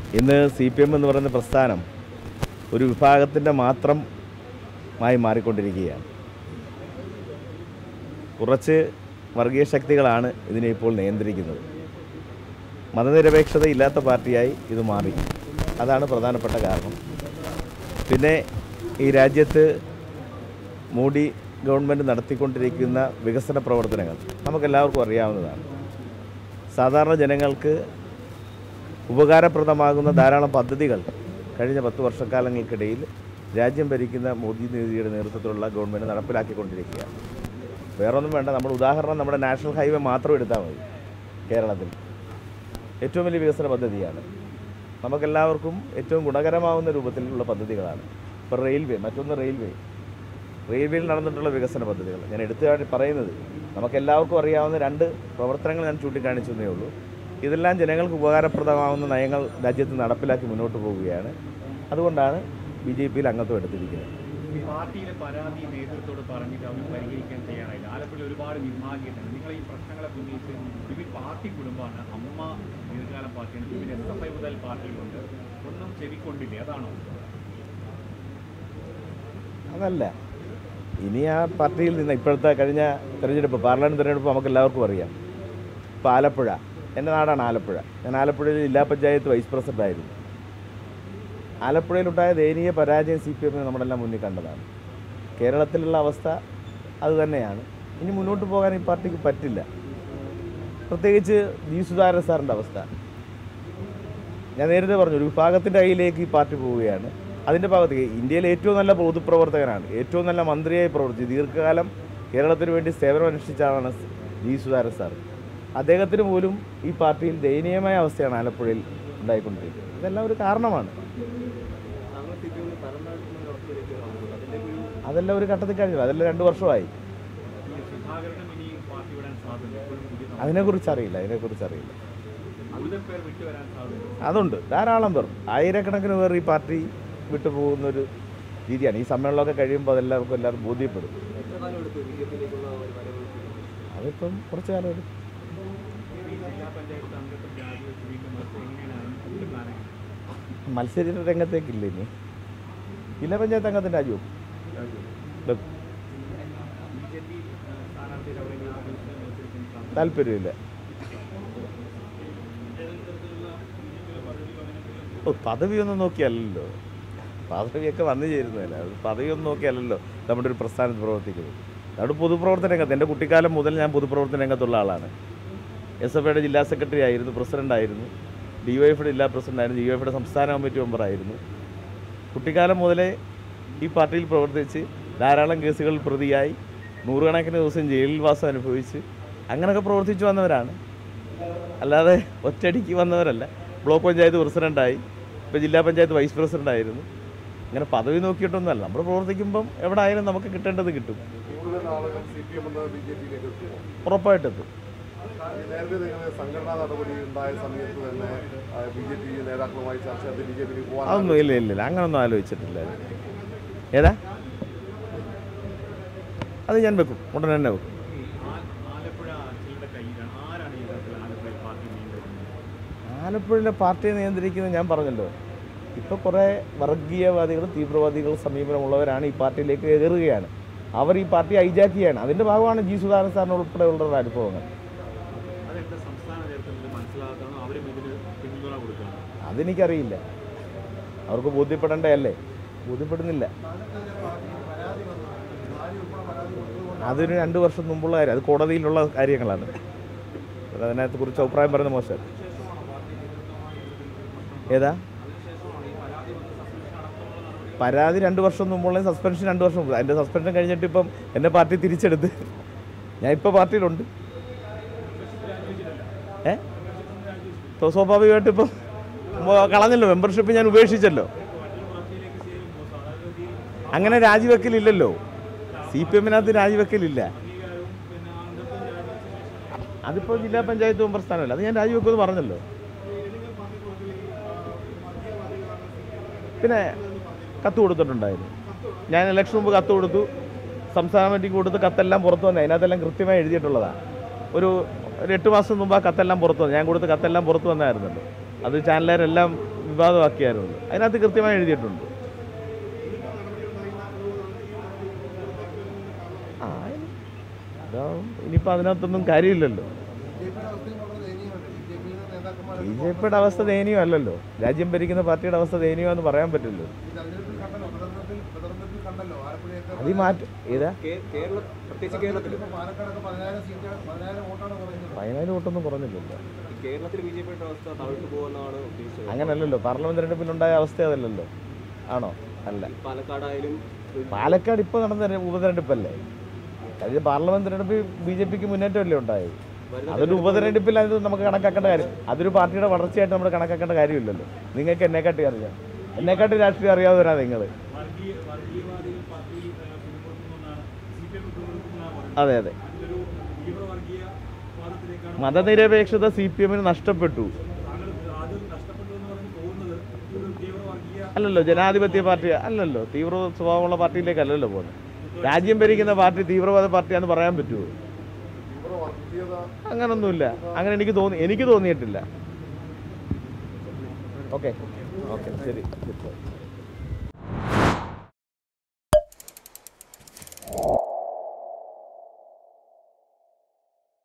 ഇന്ന് CPM എന്ന് പറയുന്ന പ്രസ്ഥാനം ഒരു വിഭാഗത്തിൻ്റെ മാത്രമായി മാറിക്കൊണ്ടിരിക്കുകയാണ്. കുറച്ച് വർഗീയ ശക്തികളാണ് ഇതിനെ ഇപ്പോൾ നിയന്ത്രിക്കുന്നത്. മതനിരപേക്ഷത ഇല്ലാത്ത പാർട്ടിയായി ഇത് മാറി. അതാണ് പ്രധാനപ്പെട്ട കാരണം. പിന്നെ ഈ രാജ്യത്ത് മോഡി ഗവൺമെൻറ് നടത്തിക്കൊണ്ടിരിക്കുന്ന വികസന പ്രവർത്തനങ്ങൾ നമുക്കെല്ലാവർക്കും അറിയാവുന്നതാണ്. സാധാരണ ജനങ്ങൾക്ക് ഉപകാരപ്രദമാകുന്ന ധാരാളം പദ്ധതികൾ കഴിഞ്ഞ 10 വർഷക്കാലങ്ങൾക്കിടയിൽ രാജ്യം ഭരിക്കുന്ന മോദി ദീദിയുടെ നേതൃത്വത്തിലുള്ള ഗവൺമെൻറ് നടപ്പിലാക്കിക്കൊണ്ടിരിക്കുകയാണ്. വേറൊന്നും വേണ്ട, നമ്മൾ ഉദാഹരണം നമ്മുടെ നാഷണൽ ഹൈവേ മാത്രം എടുത്താൽ മതി. കേരളത്തിൽ ഏറ്റവും വലിയ വികസന പദ്ധതിയാണ്. നമുക്കെല്ലാവർക്കും ഏറ്റവും ഗുണകരമാവുന്ന രൂപത്തിലുള്ള പദ്ധതികളാണ്. ഇപ്പോൾ മറ്റൊന്ന് റെയിൽവേയിൽ നടന്നിട്ടുള്ള വികസന പദ്ധതികൾ ഞാൻ എടുത്തു പറയുന്നത് നമുക്കെല്ലാവർക്കും അറിയാവുന്ന 2 പ്രവർത്തനങ്ങൾ ഞാൻ ചൂണ്ടിക്കാണിച്ചതേ ഉള്ളൂ. ഇതെല്ലാം ജനങ്ങൾക്ക് ഉപകാരപ്രദമാകുന്ന നയങ്ങൾ രാജ്യത്ത് നടപ്പിലാക്കി മുന്നോട്ട് പോവുകയാണ്. അതുകൊണ്ടാണ് BJPയിൽ അംഗത്വം എടുത്തിരിക്കുന്നത്. പാർട്ടിയിലെ പരാതി നേതൃത്വത്തോട് പറഞ്ഞിട്ട് അവർ പരിഹരിക്കാൻ തയ്യാറായില്ല. ആലപ്പുഴ ഒരുപാട് വിഭാഗീയതയാണ്. നിങ്ങൾ ഈ പ്രശ്നങ്ങളെ ഉന്നയിച്ച് വിവിധ പാർട്ടി കുടുംബമാണ്. അമ്മ ദീർഘകാലം പാർട്ടിയാണ്, വിവിധ SFI മുതൽ പാർട്ടികളുണ്ട്. ഒന്നും ചെവിക്കൊണ്ടില്ലേ? അതാണോ? അതല്ല, ഇനി ആ പാർട്ടിയിൽ നിന്ന് ഇപ്പോഴത്തെ കഴിഞ്ഞ തെരഞ്ഞെടുപ്പ് പാർലമെൻറ്റ് തെരഞ്ഞെടുപ്പ് നമുക്ക് എല്ലാവർക്കും അറിയാം. ഇപ്പോൾ ആലപ്പുഴ, എൻ്റെ നാടാണ് ആലപ്പുഴ. ഞാൻ ആലപ്പുഴയിൽ ജില്ലാ പഞ്ചായത്ത് വൈസ് പ്രസിഡൻ്റായിരുന്നു. ആലപ്പുഴയിലുണ്ടായ ദയനീയ പരാജയം CPM നമ്മളെല്ലാം മുന്നിൽ കണ്ടതാണ്. കേരളത്തിലുള്ള അവസ്ഥ അതുതന്നെയാണ്. ഇനി മുന്നോട്ട് പോകാൻ ഈ പാർട്ടിക്ക് പറ്റില്ല. പ്രത്യേകിച്ച് ജി സുധാകരൻ സാറിൻ്റെ അവസ്ഥ ഞാൻ നേരത്തെ പറഞ്ഞു. ഒരു വിഭാഗത്തിൻ്റെ കയ്യിലേക്ക് ഈ പാർട്ടി പോവുകയാണ്. അതിൻ്റെ ഭാഗത്തേക്ക് ഇന്ത്യയിലെ ഏറ്റവും നല്ല പൊതുപ്രവർത്തകനാണ്, ഏറ്റവും നല്ല മന്ത്രിയായി പ്രവർത്തിച്ച് ദീർഘകാലം കേരളത്തിന് വേണ്ടി സേവനമനുഷ്ഠിച്ച ആളാണ് ജി സുധാകരൻ സാർ. അദ്ദേഹത്തിന് പോലും ഈ പാർട്ടിയിൽ ദയനീയമായ അവസ്ഥയാണ് ആലപ്പുഴയിൽ ഉണ്ടായിക്കൊണ്ടിരിക്കുന്നത്. ഇതെല്ലാം ഒരു കാരണമാണ്. അതെല്ലാം ഒരു ഘട്ടത്തിൽ കഴിഞ്ഞു. അതെല്ലാം 2 വർഷമായി. അതിനെക്കുറിച്ചറിയില്ല. അതുണ്ട്, ധാരാളം പേർ, ആയിരക്കണക്കിന് പേർ ഈ പാർട്ടി വിട്ടു പോകുന്നൊരു രീതിയാണ്. ഈ സമ്മേളനമൊക്കെ കഴിയുമ്പോൾ എല്ലാവർക്കും ബോധ്യപ്പെടും. അതിപ്പം കുറച്ച് കാലം എടുക്കും. മത്സരിച്ച രംഗത്തേക്കില്ല. ഇനി ജില്ലാ പഞ്ചായത്ത് അംഗത്തിൻ്റെ രാജ്യവും താല്പര്യമില്ല. പദവിയൊന്നും നോക്കിയല്ലോ, പദവിയൊക്കെ വന്നു ചേരുന്നതല്ല. അത് പദവിയൊന്നും നോക്കിയല്ലോ നമ്മുടെ ഒരു പ്രസ്ഥാനത്ത് പ്രവർത്തിക്കുന്നത്. അവിടെ പൊതുപ്രവർത്തന രംഗത്ത് എൻ്റെ കുട്ടിക്കാലം മുതൽ ഞാൻ പൊതുപ്രവർത്തന രംഗത്തുള്ള ആളാണ്. SFIയുടെ ജില്ലാ സെക്രട്ടറി ആയിരുന്നു, പ്രസിഡൻ്റായിരുന്നു, DYFയുടെ ജില്ലാ പ്രസിഡൻ്റായിരുന്നു, DYFയുടെ സംസ്ഥാന കമ്മിറ്റി മെമ്പറായിരുന്നു. കുട്ടിക്കാലം മുതലേ ഈ പാർട്ടിയിൽ പ്രവർത്തിച്ച് ധാരാളം കേസുകളിൽ പ്രതിയായി 100 കണക്കിന് ദിവസം ജയിലിൽ വാസം അനുഭവിച്ച് അങ്ങനെയൊക്കെ പ്രവർത്തിച്ചു വന്നവരാണ്. അല്ലാതെ ഒറ്റയടിക്ക് വന്നവരല്ല. ബ്ലോക്ക് പഞ്ചായത്ത് പ്രസിഡൻ്റായി, ഇപ്പോൾ ജില്ലാ പഞ്ചായത്ത് വൈസ് പ്രസിഡൻ്റായിരുന്നു. അങ്ങനെ പദവി നോക്കിയിട്ടൊന്നുമല്ല. നമ്മൾ പ്രവർത്തിക്കുമ്പം എവിടെ ആയാലും നമുക്ക് കിട്ടേണ്ടത് കിട്ടും. ഉറപ്പായിട്ടെത്തും. അതൊന്നും ഇല്ല, അങ്ങനൊന്നും ആലോചിച്ചിട്ടില്ല. ഏതാ അത് ഞാൻ വെക്കും, ഉടനെ തന്നെ വെക്കും. ആലപ്പുഴയിലെ പാർട്ടിയെ നിയന്ത്രിക്കുന്നത് ഞാൻ പറഞ്ഞല്ലോ. ഇപ്പോൾ കുറേ വർഗീയവാദികളും തീവ്രവാദികളും സമീപനമുള്ളവരാണ് ഈ പാർട്ടിയിലേക്ക് കയറുകയാണ്. അവർ ഈ പാർട്ടി ഹൈജാക്ക് ചെയ്യാണ്. അതിൻ്റെ ഭാഗമാണ് ജി സുധാകരൻ സാറിന് ഉൾപ്പെടെയുള്ള അനുഭവങ്ങൾ. അതെനിക്കറിയില്ല. അവർക്ക് ബോധ്യപ്പെടേണ്ടതല്ലേ, ബോധ്യപ്പെടുന്നില്ല. അതൊരു 2 വർഷം മുമ്പുള്ള കാര്യം, അത് കോടതിയിലുള്ള കാര്യങ്ങളാണ്. അതിനകത്ത് കുറിച്ച് അഭിപ്രായം പറയുന്നത് മോശം. ഏതാ പരാതി 2 വർഷം മുമ്പുള്ള സസ്പെൻഷൻ 2 വർഷം മുമ്പ്. അതിൻ്റെ സസ്പെൻഷൻ കഴിഞ്ഞിട്ട് ഇപ്പം എന്നെ പാർട്ടി തിരിച്ചെടുത്ത് ഞാൻ ഇപ്പോൾ പാർട്ടിയിലുണ്ട്. ഇപ്പോൾ സ്വാഭാവികമായിട്ട് ഇപ്പം കളഞ്ഞല്ലോ, മെമ്പർഷിപ്പ് ഞാൻ ഉപേക്ഷിച്ചല്ലോ. അങ്ങനെ രാജിവെക്കലില്ലല്ലോ. CPMനകത്ത് രാജിവെക്കലില്ല. അതിപ്പോൾ ജില്ലാ പഞ്ചായത്ത് മെമ്പർ സ്ഥാനമല്ല, അത് ഞാൻ രാജിവെക്കുമെന്ന് പറഞ്ഞല്ലോ. പിന്നെ കത്ത് കൊടുത്തിട്ടുണ്ടായിരുന്നു. ഞാൻ ഇലക്ഷൻ മുമ്പ് കത്ത് കൊടുത്തു, സംസ്ഥാന കമ്മിറ്റിക്ക് കൊടുത്ത് കത്തെല്ലാം പുറത്തു വന്നത്. അതിനകത്തെല്ലാം കൃത്യമായി എഴുതിയിട്ടുള്ളതാണ്. ഒരു 8 മാസം മുമ്പ് ആ കത്തെല്ലാം പുറത്തു വന്നു. ഞാൻ കൊടുത്ത കത്തെല്ലാം പുറത്തു വന്നായിരുന്നല്ലോ. അത് ചാനലുകാരെല്ലാം വിവാദമാക്കിയാലുണ്ട്. അതിനകത്ത് കൃത്യമായി എഴുതിയിട്ടുണ്ട്. ആ ഇനിയിപ്പോൾ അതിനകത്തൊന്നും കാര്യമില്ലല്ലോ. ബി ജെ പിയുടെ അവസ്ഥ ദയനീയമല്ലല്ലോ. രാജ്യം ഭരിക്കുന്ന പാർട്ടിയുടെ അവസ്ഥ ദയനീയമെന്ന് പറയാൻ പറ്റില്ലോ. അത് മാറ്റം ഏതാ 14 വോട്ടൊന്നും കുറഞ്ഞില്ലല്ലോ. അങ്ങനല്ലല്ലോ. പാർലമെന്റ് തെരഞ്ഞെടുപ്പിലുണ്ടായ അവസ്ഥ അതല്ലല്ലോ. ആണോ? അല്ല. പാലക്കാട് ഇപ്പോൾ നടന്ന ഉപതെരഞ്ഞെടുപ്പല്ലേ. അതായത് പാർലമെന്റ് തെരഞ്ഞെടുപ്പ് BJPക്ക് മുന്നേറ്റമല്ലേ ഉണ്ടായത്. അതൊരു ഉപതെരഞ്ഞെടുപ്പിൽ അത് നമുക്ക് കണക്കാക്കേണ്ട കാര്യം. അതൊരു പാർട്ടിയുടെ വളർച്ചയായിട്ട് നമ്മൾ കണക്കാക്കേണ്ട കാര്യമില്ലല്ലോ. നിങ്ങൾക്ക് എന്നെക്കാട്ടി അറിയാം. എന്നെക്കാട്ടി രാഷ്ട്രീയം അറിയാവുന്നവരാ നിങ്ങൾ. അതെ അതെ. മതനിരപേക്ഷത CPM-ന് നഷ്ടപ്പെട്ടു. അല്ലല്ലോ, ജനാധിപത്യ പാർട്ടി അല്ലല്ലോ, തീവ്ര സ്വഭാവമുള്ള പാർട്ടിയിലേക്കല്ലല്ലോ പോകുന്നത്. രാജ്യം ഭരിക്കുന്ന പാർട്ടി തീവ്രവാദ പാർട്ടിയാണെന്ന് പറയാൻ പറ്റുമോ? അങ്ങനൊന്നുമില്ല. അങ്ങനെ എനിക്ക് തോന്നിയിട്ടില്ല. ഓക്കെ ഓക്കെ ശരി.